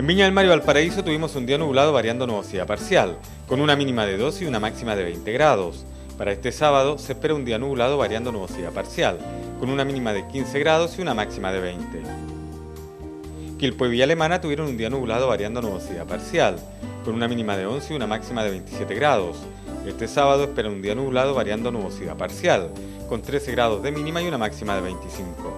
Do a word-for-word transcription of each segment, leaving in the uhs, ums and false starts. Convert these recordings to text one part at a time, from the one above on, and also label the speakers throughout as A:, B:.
A: Viña del Mar y Valparaíso tuvimos un día nublado variando nubosidad parcial, con una mínima de doce y una máxima de veinte grados. Para este sábado se espera un día nublado variando nubosidad parcial, con una mínima de quince grados y una máxima de veinte. Quilpué y Villa Alemana tuvieron un día nublado variando nubosidad parcial, con una mínima de once y una máxima de veintisiete grados. Este sábado espera un día nublado variando nubosidad parcial, con trece grados de mínima y una máxima de veinticinco.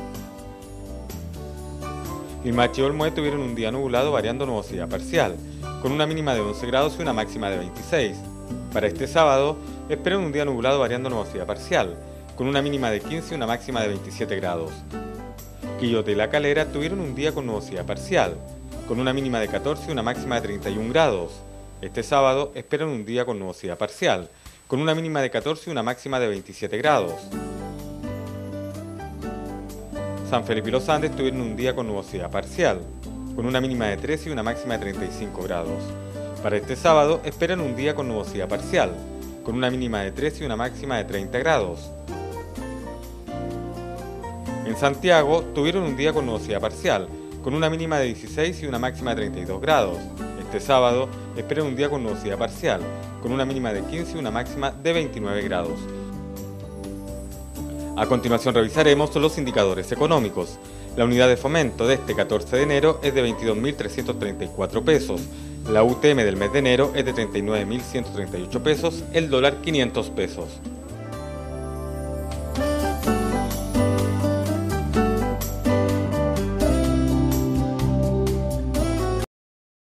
A: Limache y Olmué tuvieron un día nublado variando nubosidad parcial, con una mínima de once grados y una máxima de veintiséis. Para este sábado, esperan un día nublado variando nubosidad parcial, con una mínima de quince y una máxima de veintisiete grados. Quillote y La Calera tuvieron un día con nubosidad parcial, con una mínima de catorce y una máxima de treinta y un grados. Este sábado esperan un día con nubosidad parcial, con una mínima de catorce y una máxima de veintisiete grados. San Felipe y Los Andes tuvieron un día con nubosidad parcial, con una mínima de trece y una máxima de treinta y cinco grados. Para este sábado esperan un día con nubosidad parcial, con una mínima de trece y una máxima de treinta grados. En Santiago tuvieron un día con nubosidad parcial, con una mínima de dieciséis y una máxima de treinta y dos grados. Este sábado esperan un día con nubosidad parcial, con una mínima de quince y una máxima de veintinueve grados. A continuación revisaremos los indicadores económicos. La unidad de fomento de este catorce de enero es de veintidós mil trescientos treinta y cuatro pesos. La U T M del mes de enero es de treinta y nueve mil ciento treinta y ocho pesos, el dólar quinientos pesos.